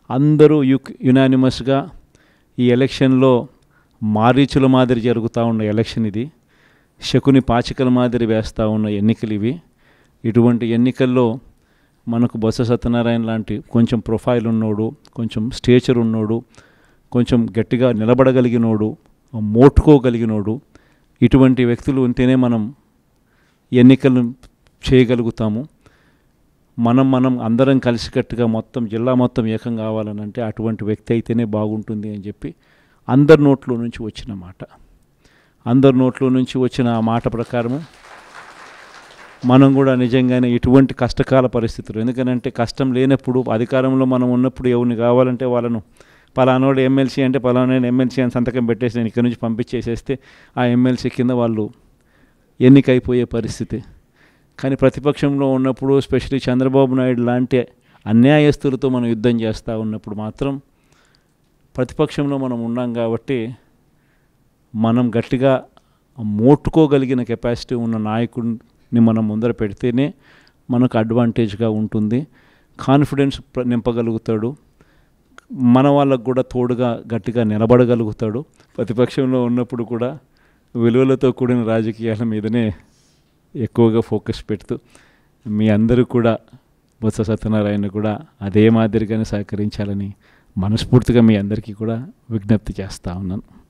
అందరూ యునానిమస్గా ఈ ఎలక్షన్లో మారీచుల మాదిరి జరుగుతూ ఉన్న ఎలక్షన్ ఇది. శకుని పాచికల మాదిరి వేస్తూ ఉన్న ఎన్నికలు ఇవి. ఇటువంటి ఎన్నికల్లో మనకు బొత్స సత్యనారాయణ లాంటి కొంచెం ప్రొఫైల్ ఉన్నోడు, కొంచెం స్టేచర్ ఉన్నోడు, కొంచెం గట్టిగా నిలబడగలిగినోడు, మోటుకోగలిగినోడు, ఇటువంటి వ్యక్తులు ఉంటేనే మనం ఎన్నికలు చేయగలుగుతాము. మనం అందరం కలిసికట్టుగా మొత్తం జిల్లా మొత్తం ఏకం కావాలనంటే అటువంటి వ్యక్తి అయితేనే బాగుంటుంది అని చెప్పి అందరి నోట్లో నుంచి వచ్చిన మాట. అందరి నోట్లో నుంచి వచ్చిన ఆ మాట ప్రకారము మనం కూడా నిజంగానే ఇటువంటి కష్టకాల పరిస్థితులు, ఎందుకనంటే కష్టం లేనప్పుడు అధికారంలో మనం ఉన్నప్పుడు ఎవరిని కావాలంటే వాళ్ళను పలానోడు ఎమ్మెల్సీ అంటే పలానా ఎమ్మెల్సీ అని సంతకం పెట్టేసి నేను ఇక్కడి నుంచి పంపించేసేస్తే ఆ ఎమ్మెల్సీ కింద వాళ్ళు ఎన్నికైపోయే పరిస్థితి. కానీ ప్రతిపక్షంలో ఉన్నప్పుడు స్పెషల్లీ చంద్రబాబు నాయుడు లాంటి అన్యాయస్తులతో మనం యుద్ధం చేస్తూ ఉన్నప్పుడు మాత్రం ప్రతిపక్షంలో మనం ఉన్నాం కాబట్టి మనం గట్టిగా మోట్టుకోగలిగిన కెపాసిటీ ఉన్న నాయకుడిని మనం ముందర పెడితేనే మనకు అడ్వాంటేజ్గా ఉంటుంది. కాన్ఫిడెన్స్ నింపగలుగుతాడు, మన వాళ్ళకు కూడా తోడుగా గట్టిగా నిలబడగలుగుతాడు. ప్రతిపక్షంలో ఉన్నప్పుడు కూడా విలువలతో కూడిన రాజకీయాల మీదనే ఎక్కువగా ఫోకస్ పెడుతూ మీ అందరూ కూడా బొత్స సత్యనారాయణ కూడా అదే మాదిరిగానే సహకరించాలని మనస్ఫూర్తిగా మీ అందరికీ కూడా విజ్ఞప్తి చేస్తూ ఉన్నాను.